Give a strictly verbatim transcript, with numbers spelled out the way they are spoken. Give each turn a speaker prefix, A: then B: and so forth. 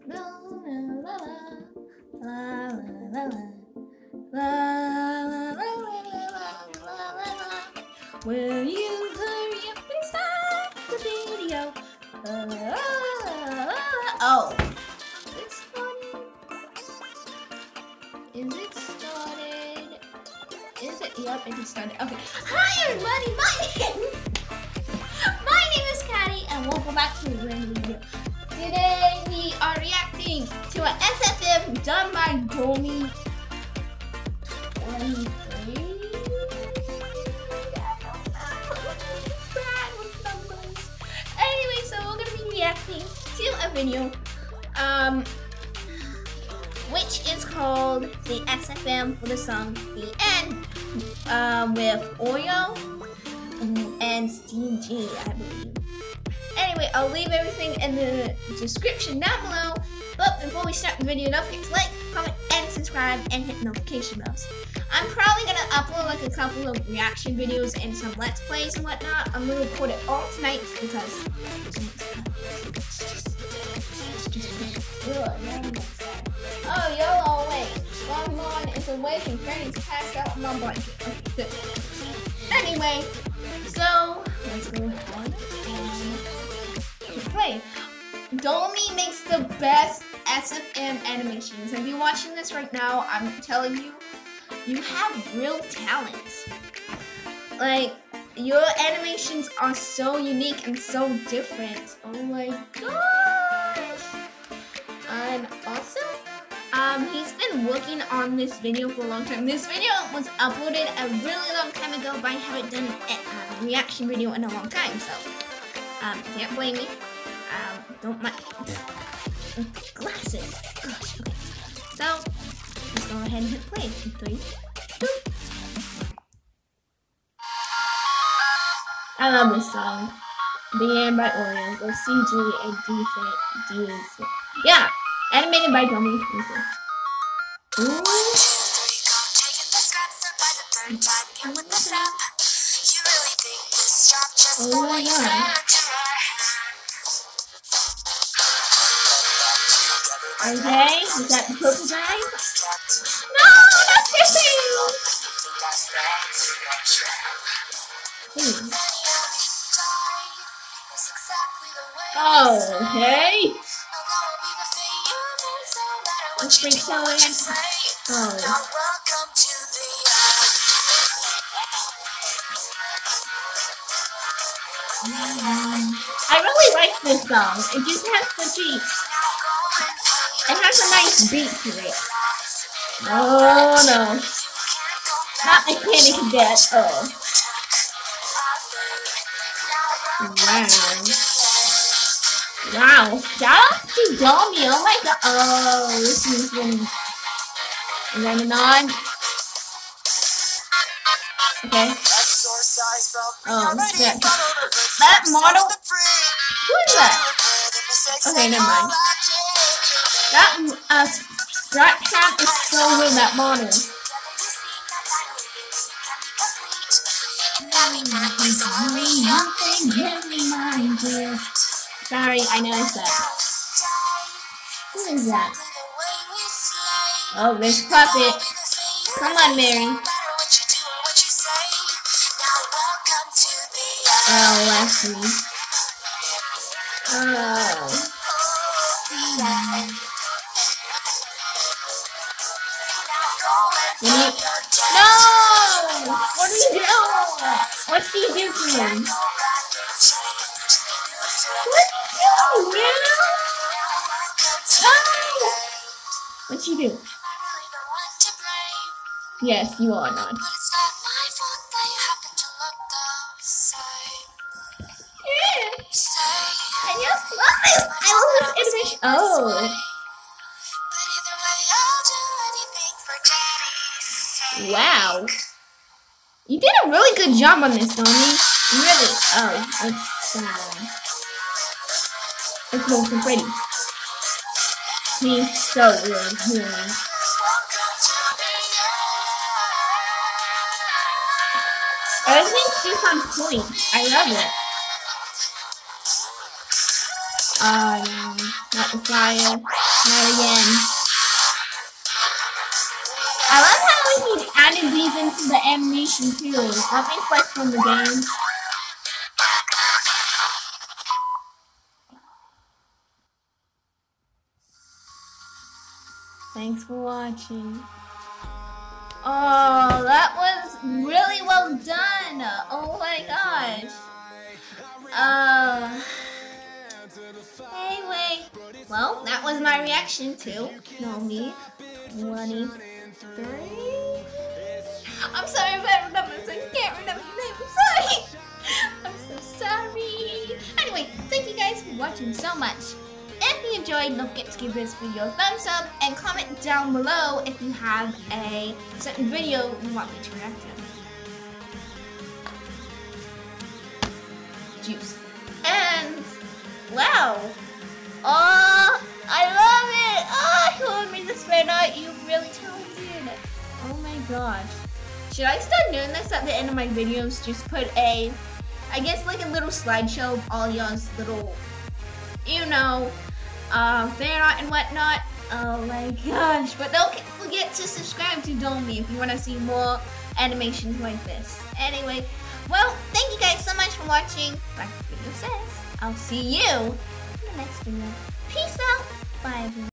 A: La la la la la la la la la. Will you hurry up and start the video? La, la, la, la. Oh, it's started. Is it started? Is it? Yep, it is started. Okay. Hi everybody, my name, my name is Catty, and welcome back to a brand new video. Today we are reacting to an S F M done by Domme twenty-three. Anyway, so we're gonna be reacting to a video, um, which is called the S F M for the song The End, um, with O R three O and C G, I believe. Anyway, I'll leave everything in the description down below. But before we start the video, don't forget to like, comment, and subscribe, and hit notification bells. I'm probably gonna upload like a couple of reaction videos and some let's plays and whatnot. I'm gonna record it all tonight because it's just good. Oh, YOLO, wait. One is awake and Freddy's passed out on my blanket. Okay, good. Anyway, so let's go on and play. Domme makes the best S F M animations. If you're watching this right now, I'm telling you, you have real talent. Like, your animations are so unique and so different. Oh my gosh! And also, um, he's been working on this video for a long time. This video was uploaded a really long time ago, but I haven't done a reaction video in a long time, so um, can't blame me. Um, don't mind. Glasses. Gosh, okay. So, let's go ahead and hit play. Three, two. I love this song. The End by O R three O, or C G and Djsmell. Yeah, animated by Domme. Ooh. Oh my god. Okay, is that the purple guy? No, not fishing! Hmm. Oh, okay. Let's bring so in. Oh. I really like this song. It just has such a... It has a nice beat to it. Oh no. Not Mechanic Cadet. Oh. Wow. Wow. Shout out to Domme. Oh my god. Oh, this is one. Running on. Okay. Oh, that, that model. Who is that? Okay, never mind. That uh, that cat is so weird, that model. Sorry, I noticed that. Who is that? Oh, there's Puppet. Come on, Mary. Oh, Leslie. Oh. You... No! What do you do? What do you do to him? What do you do, man? No! What you do? Yes, you are not. Yeah. I just love this. I love this animation. Oh. Wow. You did a really good job on this, Domme. Really. Oh, it's uh, it's looking pretty. He's so good. Yeah. Everything's just on point. I love it. Um, not the fire. Not again. I love how he added these into the animation too. That makes like from the game. Thanks for watching. Oh, that was really well done. Oh my gosh. Uh, anyway, well, that was my reaction to Domme twenty-three. I'm sorry if I remember, so I can't remember your name. I'm sorry. I'm so sorry. Anyway, thank you guys for watching so much. If you enjoyed, don't forget to give this video a thumbs up and comment down below if you have a certain video you want me to react to. Juice. And, wow. Oh, I love it. Oh, whoever made this fan art, you really talented. Oh my gosh. Should I start doing this at the end of my videos? Just put a, I guess like a little slideshow of all y'all's little, you know, uh, fan art and whatnot. Oh my gosh. But don't forget to subscribe to Domme if you want to see more animations like this. Anyway, well, thank you guys so much for watching. Like the video says, I'll see you in the next video. Peace out. Bye everyone.